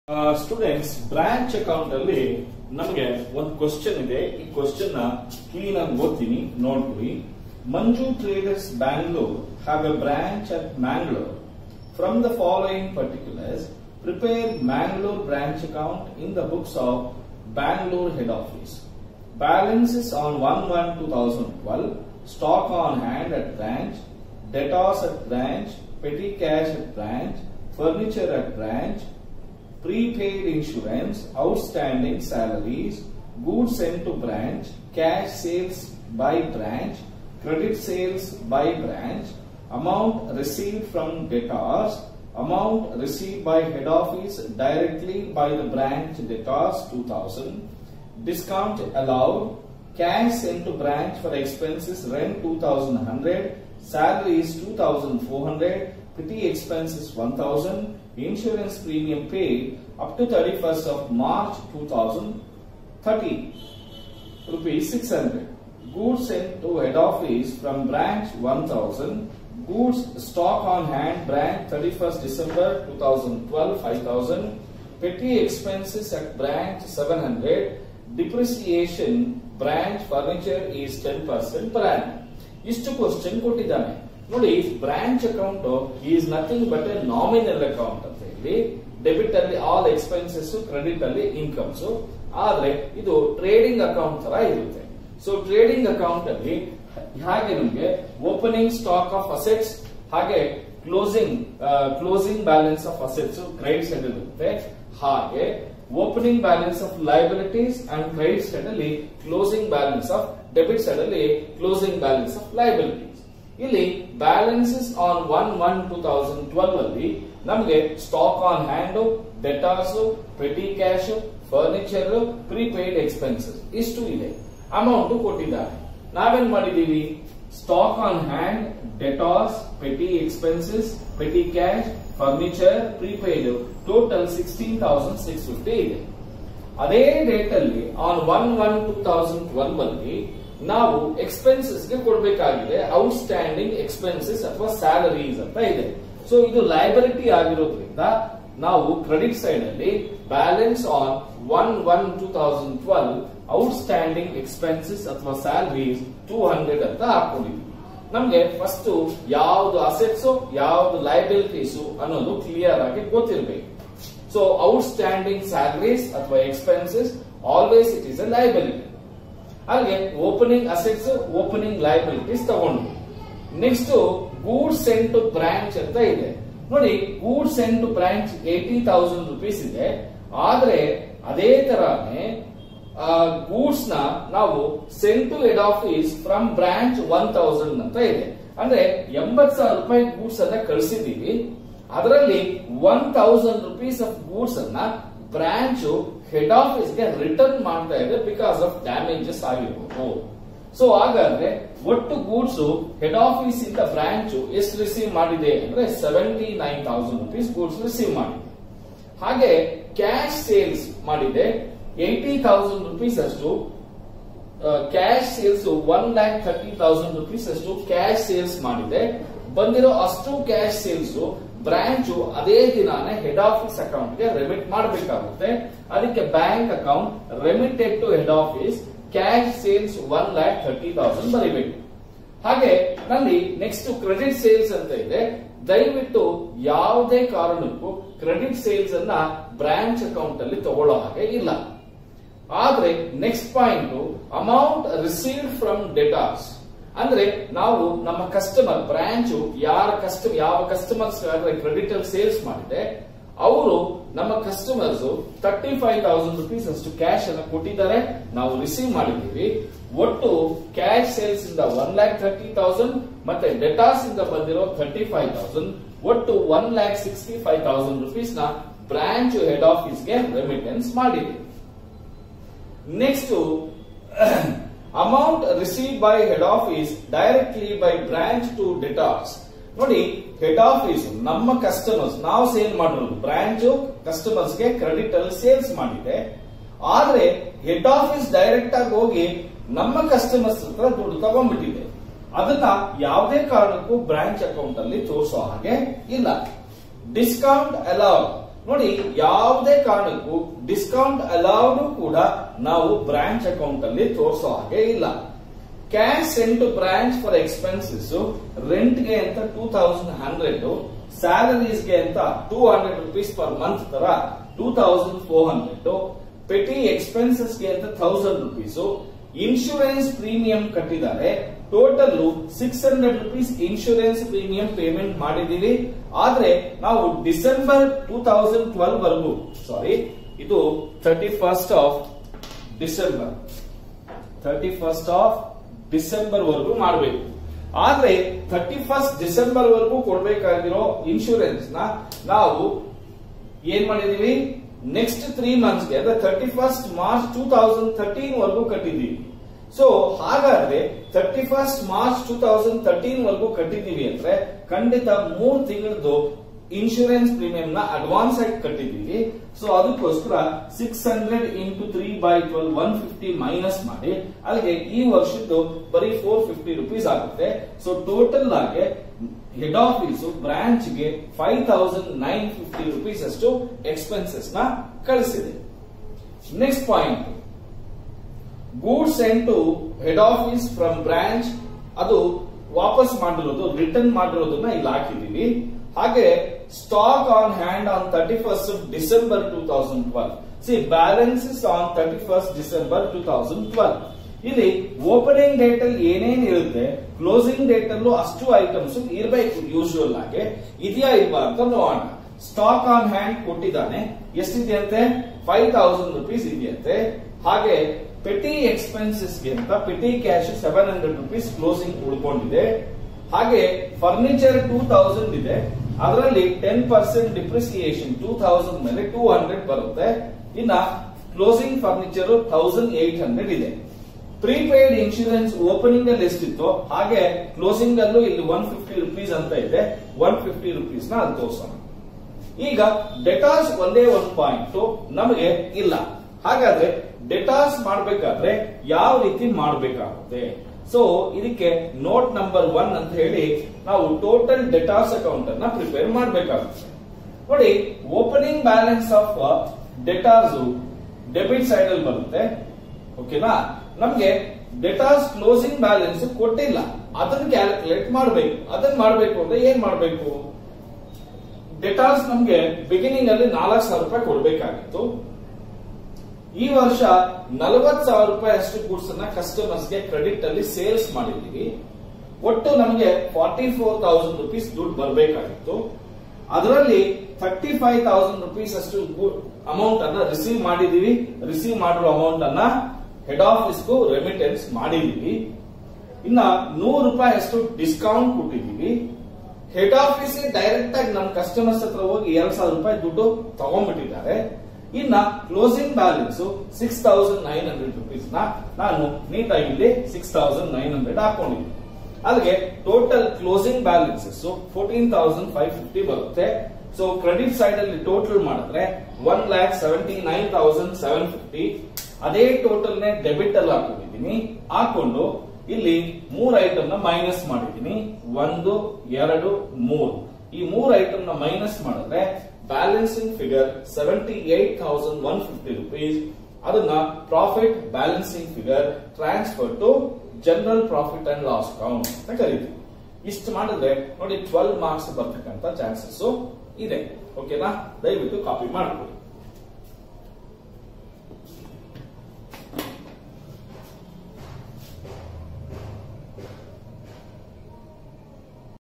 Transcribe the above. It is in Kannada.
ಸ್ಟೂಡೆಂಟ್ಸ್ ಬ್ರಾಂಚ್ ಅಕೌಂಟ್ ಅಲ್ಲಿ ನಮಗೆ ಒಂದು ಕ್ವಶನ್ ಇದೆ. ಈ ಕ್ವಶನ್ ಕ್ಲೀನ್ ಆಗಿ ಓದ್ತೀನಿ, ನೋಡ್ಕೊಳ್ಳಿ. Manju traders Bangalore have a branch at Mangalore. From the following particulars prepare Mangalore branch account in the books of Bangalore head office. Balances on 1/1/2012. Stock on hand at branch. Debtors at branch. Petty cash at branch. Furniture at branch. Prepaid insurance. Outstanding salaries. Goods sent to branch. Cash sales by branch. Credit sales by branch. Amount received from debtors. Amount received by head office directly by the branch debtors 2000. Discount allowed. Cash sent to branch for expenses rent 2100. Salaries 2400. Petty expenses 1000. Insurance premium paid up to 31st of March 2030 rupees 600. Goods sent to head office from branch 1000. Goods stock on hand branch 31st December 2012 5000. Petty expenses at branch 700. Depreciation branch furniture is 10% per annum. ಇಷ್ಟು ಕ್ವಶನ್ ಕೊಟ್ಟಿದ್ದಾನೆ ನೋಡಿ. Branch account is nothing but a nominal account ಅಂತ ಹೇಳಿ. ಡೆಬಿಟ್ ಅಲ್ಲಿ ಆಲ್ ಎಕ್ಸ್ಪೆನ್ಸಸ್, ಕ್ರೆಡಿಟ್ ಅಲ್ಲಿ ಇನ್ಕಮ್ಸ್. ಆದ್ರೆ ಇದು ಟ್ರೇಡಿಂಗ್ ಅಕೌಂಟ್ ತರ ಇರುತ್ತೆ. ಸೊ ಟ್ರೇಡಿಂಗ್ ಅಕೌಂಟ್ ಅಲ್ಲಿ ಹಾಗೆ ನಮಗೆ ಓಪನಿಂಗ್ ಸ್ಟಾಕ್ ಆಫ್ ಅಸೆಟ್ಸ್ ಹಾಗೆ closing balance of assets credit side ಇರುತ್ತೆ. ಹಾಗೆ opening balance of liabilities and credit side ಅಲ್ಲಿ closing balance of debit side ಅಲ್ಲಿ ಕ್ಲೋಸಿಂಗ್ ಬ್ಯಾಲೆನ್ಸ್ ಆಫ್ ಲಯಬಿಲಿಟೀಸ್. ಇಲ್ಲಿ ಬ್ಯಾಲೆನ್ಸಸ್ ಆನ್ 1/1/2012 ಅಲ್ಲಿ ನಮಗೆ stock on hand, debtors, petty cash, furniture, prepaid expenses ಇಷ್ಟು ಇದೆ. ಅಮೌಂಟ್ ಕೊಟ್ಟಿದ್ದಾರೆ. ನಾವೇನ್ ಮಾಡಿದೀವಿ? Stock on hand, debtors, petty expenses, petty cash, furniture, prepaid total 16,650 ಇದೆ. ಅದೇ ಡೇಟ್ ಅಲ್ಲಿ ಆನ್ 1/1/2012 ಅಲ್ಲಿ ನಾವು ಎಕ್ಸ್ಪೆನ್ಸಸ್ ಗೆ ಕೊಡಬೇಕಾಗಿದೆ ಔಟ್ಸ್ಟ್ಯಾಂಡಿಂಗ್ ಎಕ್ಸ್ಪೆನ್ಸಸ್ ಅಥವಾ ಸ್ಯಾಲರೀಸ್ ಅಂತ ಇದೆ. ಸೊ ಇದು ಲಯಬಿಲಿಟಿ ಆಗಿರೋದ್ರಿಂದ ನಾವು ಕ್ರೆಡಿಟ್ ಸೈಡ್ ಅಲ್ಲಿ ಬ್ಯಾಲೆನ್ಸ್ ಆನ್ 1/1/2012 ಔಟ್ಸ್ಟ್ಯಾಂಡಿಂಗ್ ಎಕ್ಸ್ಪೆನ್ಸಸ್ ಅಥವಾ ಸ್ಯಾಲರೀಸ್ 200 ಅಂತ ಹಾಕೊಂಡಿದ್ವಿ. ನಮ್ಗೆ ಫಸ್ಟ್ ಯಾವ್ದು ಅಸೆಟ್ಸ್ ಯಾವ್ದು ಲಯಬಿಲಿಟೀಸ್ ಅನ್ನೋದು ಕ್ಲಿಯರ್ ಆಗಿ ಗೊತ್ತಿರಬೇಕು. ಸೊ ಔಟ್ಸ್ಟ್ಯಾಂಡಿಂಗ್ ಸ್ಯಾಲರೀಸ್ ಅಥವಾ expenses always it is a liability. ಹಾಗೆ ಓಪನಿಂಗ್ ಅಸೆಟ್ಸ್, ಓಪನಿಂಗ್ ಲಯಬಿಲಿಟೀಸ್ ತಗೊಂಡ್ವಿ. Next goods sent to branch ಅಂತ ಇದೆ ನೋಡಿ. Goods sent to branch 80,000 rupees ಇದೆ. ಆದ್ರೆ ಅದೇ ತರಾನೇ ಗೂಡ್ಸ್ ನ ನಾವು sent to head office from branch 1000 ಅಂತ ಇದೆ. ಅಂದ್ರೆ 80,000 ರೂಪಾಯಿ ಗೂಡ್ಸ್ ಅನ್ನ ಕಳಿಸಿದೀವಿ. ಅದರಲ್ಲಿ 1,000 rupees ಆಫ್ ಗೂಡ್ಸ್ ಅನ್ನ ಬ್ರಾಂಚ್ ಹೆಡ್ ಆಫೀಸ್ ಗೆ ರಿಟರ್ನ್ ಮಾಡ್ತಾ ಇದೆ ಬಿಕಾಸ್ ಆಫ್ ಡ್ಯಾಮೇಜಸ್ ಆಗಿರ್ಬೋದು. ಸೊ ಹಾಗಾದ್ರೆ ಒಟ್ಟು ಗೂಡ್ಸ್ ಹೆಡ್ ಆಫೀಸ್ ಇಂದ ಬ್ರಾಂಚ್ ಎಷ್ಟು ರಿಸೀವ್ ಮಾಡಿದೆ ಅಂದ್ರೆ 79,000 rupees ಗೂಡ್ಸ್ ರಿಸೀವ್ ಮಾಡಿದೆ. ಹಾಗೆ ಕ್ಯಾಶ್ ಸೇಲ್ಸ್ ಮಾಡಿದೆ 80,000 rupees ಅಷ್ಟು. ಕ್ಯಾಶ್ ಸೇಲ್ಸ್ 1,30,000 rupees ಅಷ್ಟು ಕ್ಯಾಶ್ ಸೇಲ್ಸ್ ಮಾಡಿದೆ. ಬಂದಿರೋ ಅಷ್ಟು ಕ್ಯಾಶ್ ಸೇಲ್ಸ್ ಬ್ರಾಂಚ್ ಅದೇ ದಿನಾನೇ ಹೆಡ್ ಆಫೀಸ್ ಅಕೌಂಟ್ ಗೆ ರೆಮಿಟ್ ಮಾಡಬೇಕಾಗುತ್ತೆ. ಅದಕ್ಕೆ bank account remitted to head office cash sales 1,30,000 ಬರೀಬೇಕು. ಹಾಗೆ ನಲ್ಲಿ ನೆಕ್ಸ್ಟ್ ಕ್ರೆಡಿಟ್ ಸೇಲ್ಸ್ ಅಂತ ಇದೆ. ದಯವಿಟ್ಟು ಯಾವುದೇ ಕಾರಣಕ್ಕೂ ಕ್ರೆಡಿಟ್ ಸೇಲ್ಸ್ ಅನ್ನ ಬ್ರಾಂಚ್ ಅಕೌಂಟ್ ಅಲ್ಲಿ ತಗೊಳ್ಳೋ ಹಾಗೆ ಇಲ್ಲ. ಆದ್ರೆ next point amount received from debtors. ಅಂದ್ರೆ ನಾವು ನಮ್ಮ ಕಸ್ಟಮರ್ ಬ್ರಾಂಚ್ ಯಾವ ಕಸ್ಟಮರ್ಸ್ ಕ್ರೆಡಿಟ್ ಅಲ್ಲಿ ಸೇಲ್ಸ್ ಮಾಡಿದೆ ಅವರು ನಮ್ಮ ಕಸ್ಟಮರ್ಸ್ 35,000 rupees ಅಷ್ಟು ಕ್ಯಾಶ್ ಅನ್ನು ಕೊಟ್ಟಿದ್ದಾರೆ, ನಾವು ರಿಸೀವ್ ಮಾಡಿದ್ದೀವಿ. ಒಟ್ಟು ಕ್ಯಾಶ್ ಸೇಲ್ಸ್ ಇಂದ 1,30,000 ಮತ್ತೆ ಡೆಟಾಸ್ ಇಂದ ಬಂದಿರೋ 35,000 ಒಟ್ಟು 1,65,000 rupees ನ ಬ್ರಾಂಚ್ ಹೆಡ್ ಆಫೀಸ್ ಗೆ ರೆಮಿಟೆನ್ಸ್ ಮಾಡಿದೆ. Next amount receive by head office directly by branch to debtors. ನೋಡಿ, ಹೆಡ್ ಆಫೀಸ್ ನಮ್ಮ ಕಸ್ಟಮರ್ಸ್ ನಾವು ಸೇಲ್ ಮಾಡಿರೋದು, ಬ್ರಾಂಚ್ ಕಸ್ಟಮರ್ಸ್ ಗೆ ಕ್ರೆಡಿಟ್ ಅಲ್ಲಿ ಸೇಲ್ಸ್ ಮಾಡಿದೆ. ಆದ್ರೆ ಹೆಡ್ ಆಫೀಸ್ ಡೈರೆಕ್ಟ್ ಆಗಿ ಹೋಗಿ ನಮ್ಮ ಕಸ್ಟಮರ್ಸ್ ಹತ್ರ ದುಡ್ಡು ತಗೊಂಡ್ಬಿಟ್ಟಿದೆ. ಅದನ್ನ ಯಾವುದೇ ಕಾರಣಕ್ಕೂ ಬ್ರಾಂಚ್ ಅಕೌಂಟ್ ಅಲ್ಲಿ ತೋರಿಸೋ ಹಾಗೆ ಇಲ್ಲ. Discount allowed. ನೋಡಿ, ಯಾವುದೇ ಕಾರಣಕ್ಕೂ ಡಿಸ್ಕೌಂಟ್ ಅಲೌಡ್ ಕೂಡ ನಾವು ಬ್ರಾಂಚ್ ಅಕೌಂಟ್ ಅಲ್ಲಿ ತೋರಿಸೋ ಹಾಗೆ ಇಲ್ಲ. Cash sent to branch for expenses, rent ಗೆ ಅಂತ 2100, ಸ್ಯಾಲರೀಸ್ ಗೆ ಅಂತ 200 rupees ಪರ್ ಮಂತ್ ತರ 2400, ಪೆಟಿ ಎಕ್ಸ್ಪೆನ್ಸಸ್ ಗೆ ಅಂತ 1000 rupees, ಇನ್ಶೂರೆನ್ಸ್ ಪ್ರೀಮಿಯಂ ಕಟ್ಟಿದ್ದಾರೆ. Total 600 rupees insurance premium payment ಮಾಡಿದೀವಿ. ಆದ್ರೆ ನಾವು ಡಿಸೆಂಬರ್ 2012 ವರೆಗೂ, ಸಾರಿ, ಇದು 31st ಆಫ್ ಡಿಸೆಂಬರ್ ವರೆಗೂ ಮಾಡಬೇಕು. ಆದ್ರೆ 31st ಡಿಸೆಂಬರ್ ವರೆಗೂ ಕೊಡಬೇಕಾಗಿರೋ ಇನ್ಶೂರೆನ್ಸ್ ನ ನಾವು ಏನ್ ಮಾಡಿದೀವಿ, ನೆಕ್ಸ್ಟ್ 3 months ಗೆ ಅಂದ್ರೆ 31st ಮಾರ್ಚ್ 2013 ವರೆಗೂ ಕಟ್ಟಿದೀವಿ. ಸೊ ಹಾಗಾದ್ರೆ 31st ಮಾರ್ಚ್ 2013 ವರೆಗೂ ಕಟ್ಟಿದೀವಿ ಅಂದ್ರೆ ಖಂಡಿತ 3 ತಿಂಗಳದ್ದು ಇನ್ಶೂರೆನ್ಸ್ ಪ್ರೀಮಿಯಂ ನ ಅಡ್ವಾನ್ಸ್ ಆಗಿ ಕಟ್ಟಿದೀವಿ. ಸೊ ಅದಕ್ಕೋಸ್ಕರ 600 into 3/12 150 ಮೈನಸ್ ಮಾಡಿ, ಅಲ್ಲಿಗೆ ಈ ವರ್ಷದ್ದು ಬರೀ 450 rupees ಆಗುತ್ತೆ. ಸೊ ಟೋಟಲ್ ಆಗಿ ಹೆಡ್ ಆಫೀಸ್ ಬ್ರಾಂಚ್ ಗೆ 5950 rupees ಅಷ್ಟು ಎಕ್ಸ್ಪೆನ್ಸಸ್ ನ ಕಳಿಸಿದೆ. Next point, goods sent to head office from branch, ಅದು ವಾಪಸ್ ಮಾಡಿರೋದು, ರಿಟರ್ನ್ ಮಾಡಿರೋದನ್ನ ಇಲ್ಲಿ ಹಾಕಿದೀವಿ. ಹಾಗೆ stock on hand on 31st December 2012. ಸಿ ಬ್ಯಾಲೆನ್ಸಸ್ ಆನ್ 31st December 2012. ಇಲ್ಲಿ ಓಪನಿಂಗ್ ಡೇಟ್ ಅಲ್ಲಿ ಏನೇನ್ ಇರುತ್ತೆ, ಕ್ಲೋಸಿಂಗ್ ಡೇಟ್ ಅಲ್ಲೂ ಅಷ್ಟು ಐಟಮ್ಸ್ ಇರಬೇಕು ಯೂಶುವಲ್ ಆಗಿ. ಇದೆಯಾ ಇಲ್ವಾ ಅಂತ ನೋಡೋಣ. ಸ್ಟಾಕ್ ಆನ್ ಹ್ಯಾಂಡ್ ಕೊಟ್ಟಿದ್ದಾನೆ, ಎಷ್ಟಿದೆಯಂತೆ 5000 rupees ಇದೆಯಂತೆ. ಹಾಗೆ ಪೆಟಿ ಎಕ್ಸ್ಪೆನ್ಸಸ್ ಗೆ ಅಂತ ಪೆಟಿ ಕ್ಯಾಶ್ 700 rupees ಕ್ಲೋಸಿಂಗ್ ಉಳ್ಕೊಂಡಿದೆ. ಹಾಗೆ ಫರ್ನಿಚರ್ 2000 ಇದೆ, ಅದರಲ್ಲಿ 10% ಡಿಪ್ರಿಸಿಯೇಷನ್ 2000 ಮೇಲೆ 200 ಬರುತ್ತೆ. ಇನ್ನ ಕ್ಲೋಸಿಂಗ್ ಫರ್ನಿಚರ್ 1800 ಇದೆ. ಪ್ರೀಪೇಯ್ಡ್ ಇನ್ಶೂರೆನ್ಸ್ ಓಪನಿಂಗ್ ಅಲ್ಲಿ ಎಷ್ಟಿತ್ತು ಹಾಗೆ ಕ್ಲೋಸಿಂಗ್ ಅಲ್ಲೂ ಇಲ್ಲಿ 150 rupees ಅಂತ ಇದೆ. 150 rupees ನ ಅಲ್ಲಿ ತೋರಿಸೋಣ. ಈಗ ಡೆಟಾಸ್ ಒಂದೇ ಒಂದು ಪಾಯಿಂಟ್ ನಮಗೆ ಇಲ್ಲ. ಹಾಗಾದ್ರೆ ಡೆಟಾಸ್ ಮಾಡಬೇಕಾದ್ರೆ ಯಾವ ರೀತಿ ಮಾಡಬೇಕಾಗುತ್ತೆ? ಸೊ ಇದಕ್ಕೆ ನೋಟ್ ನಂಬರ್ 1 ಅಂತ ಹೇಳಿ ನಾವು ಟೋಟಲ್ ಡೆಟಾಸ್ ಅಕೌಂಟ್ ಅನ್ನ ಪ್ರಿಪೇರ್ ಮಾಡಬೇಕಾಗುತ್ತೆ. ನೋಡಿ, opening balance of debtors debit side ಅಲ್ಲಿ ಬರುತ್ತೆ. ಓಕೆನಾ? ನಮ್ಗೆ ಡೆಟಾಸ್ ಕ್ಲೋಸಿಂಗ್ ಬ್ಯಾಲೆನ್ಸ್ ಕೊಟ್ಟಿಲ್ಲ, ಅದನ್ನ ಕ್ಯಾಲ್ಕುಲೇಟ್ ಮಾಡಬೇಕು. ಅದನ್ನ ಮಾಡಬೇಕು ಅಂದ್ರೆ ಏನ್ ಮಾಡಬೇಕು? ಡೆಟಾಸ್ ನಮ್ಗೆ ಬಿಗಿನಿಂಗ್ ಅಲ್ಲಿ 4000 ರೂಪಾಯಿ ಕೊಡಬೇಕಾಗಿತ್ತು. ಈ ವರ್ಷ 40,000 ರೂಪಾಯಿ ಅಷ್ಟು ಗೂಡ್ಸ್ ಅನ್ನ ಕಸ್ಟಮರ್ಸ್ ಗೆ ಕ್ರೆಡಿಟ್ ಅಲ್ಲಿ ಸೇಲ್ಸ್ ಮಾಡಿದೀವಿ. ಒಟ್ಟು ನಮಗೆ 44,000 rupees ದುಡ್ಡು ಬರಬೇಕಾಗಿತ್ತು. ಅದರಲ್ಲಿ 35,000 rupees ಅಷ್ಟು ಅಮೌಂಟ್ ಅನ್ನ ರಿಸೀವ್ ಮಾಡಿದೀವಿ. ರಿಸೀವ್ ಮಾಡಿರೋ ಅಮೌಂಟ್ ಅನ್ನ ಹೆಡ್ ಆಫೀಸ್ಗೂ ರೆಮಿಟೆನ್ಸ್ ಮಾಡಿದೀವಿ. ಇನ್ನ 100 ರೂಪಾಯಿ ಅಷ್ಟು ಡಿಸ್ಕೌಂಟ್ ಕೊಟ್ಟಿದೀವಿ. ಹೆಡ್ ಆಫೀಸ್ ಡೈರೆಕ್ಟ್ ಆಗಿ ನಮ್ಮ ಕಸ್ಟಮರ್ಸ್ ಹತ್ರ ಹೋಗಿ 2,000 ರೂಪಾಯಿ ದುಡ್ಡು ತಗೊಂಡ್ಬಿಟ್ಟಿದ್ದಾರೆ. ಇನ್ನ ಕ್ಲೋಸಿಂಗ್ ಬ್ಯಾಲೆನ್ಸ್ 6,900 rupees ನ ನಾನು ನೀಟಾಗಿ ಇಲ್ಲಿ 6,900 ಹಾಕೊಂಡಿದ್ದೀನಿ. ಅಲ್ಲಿಗೆ ಟೋಟಲ್ ಕ್ಲೋಸಿಂಗ್ ಬ್ಯಾಲೆನ್ಸಸ್ 14,550 ಬರುತ್ತೆ. ಸೊ ಕ್ರೆಡಿಟ್ ಸೈಡ್ ಅಲ್ಲಿ ಟೋಟಲ್ ಮಾಡಿದ್ರೆ 1,79,750. ಅದೇ ಟೋಟಲ್ ನೇ ಡೆಬಿಟ್ ಅಲ್ಲಿ ಹಾಕೊಂಡಿದ್ದೀನಿ. ಹಾಕೊಂಡು ಇಲ್ಲಿ 3 ಐಟಮ್ ನ ಮೈನಸ್ ಮಾಡಿದ್ದೀನಿ. 1, 2, 3. ಈ 3 ಐಟಮ್ ನ ಮೈನಸ್ ಮಾಡಿದ್ರೆ ಬ್ಯಾಲೆನ್ಸಿಂಗ್ ಫಿಗರ್ 78,150 rupees. ಅದನ್ನ profit balancing figure transfer to general profit and loss account ಅಂತ ಕರೀತೀವಿ. ಇಷ್ಟು ಮಾಡಿದ್ರೆ ನೋಡಿ 12 ಮಾರ್ಕ್ಸ್ ಬರ್ತಕ್ಕಂತ ಚಾನ್ಸಸ್ ಇದೆ. ಓಕೆನಾ? ದಯವಿಟ್ಟು ಕಾಪಿ ಮಾಡ್ಕೊಳ್ಳಿ.